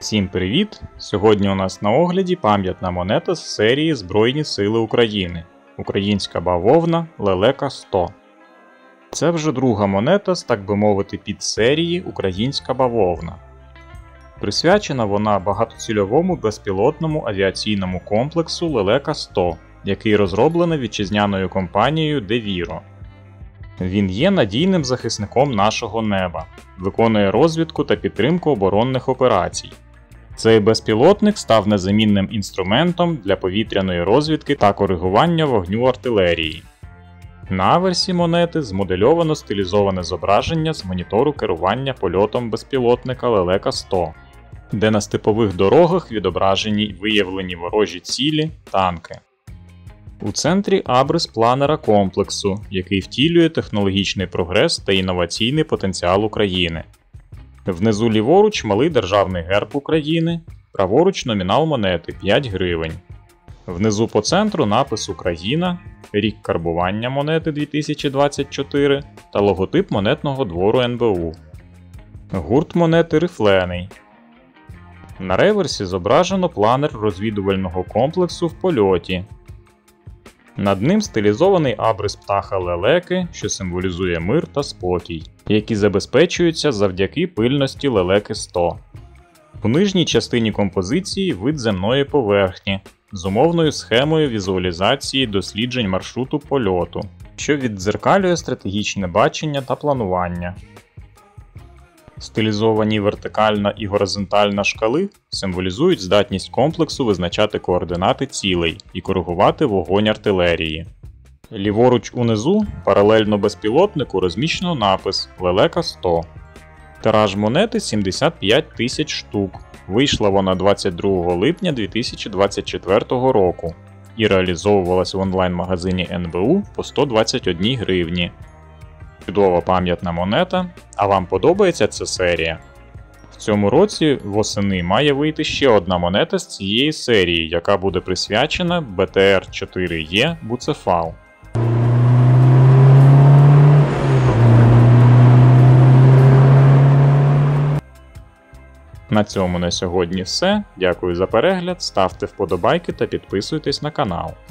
Всім привіт! Сьогодні у нас на огляді пам'ятна монета з серії Збройні Сили України. Українська бавовна Лелека 100. Це вже друга монета з, так би мовити, підсерії Українська бавовна. Присвячена вона багатоцільовому безпілотному авіаційному комплексу Лелека 100, який розроблений вітчизняною компанією DeViro. Він є надійним захисником нашого неба, виконує розвідку та підтримку оборонних операцій. Цей безпілотник став незамінним інструментом для повітряної розвідки та коригування вогню артилерії. На аверсі монети змодельовано стилізоване зображення з монітору керування польотом безпілотника Лелека 100, де на степових дорогах відображені виявлені ворожі цілі, танки. У центрі абрис планера комплексу, який втілює технологічний прогрес та інноваційний потенціал України. Внизу ліворуч малий державний герб України, праворуч номінал монети 5 гривень. Внизу по центру напис «Україна», рік карбування монети 2024 та логотип монетного двору НБУ. Гурт монети рифлений. На реверсі зображено планер розвідувального комплексу в польоті. Над ним стилізований абрис птаха лелеки, що символізує мир та спокій, які забезпечуються завдяки пильності Лелеки 100. У нижній частині композиції вид земної поверхні з умовною схемою візуалізації досліджень маршруту польоту, що віддзеркалює стратегічне бачення та планування. Стилізовані вертикальна і горизонтальна шкали символізують здатність комплексу визначати координати цілей і коригувати вогонь артилерії. Ліворуч унизу, паралельно безпілотнику, розміщено напис «Лелека 100». Тираж монети 75 тисяч штук. Вийшла вона 22 липня 2024 року і реалізовувалась в онлайн-магазині НБУ по 121 гривні. Чудова пам'ятна монета, а вам подобається ця серія? В цьому році восени має вийти ще одна монета з цієї серії, яка буде присвячена БТР-4Е Буцефал. На цьому на сьогодні все. Дякую за перегляд, ставте вподобайки та підписуйтесь на канал.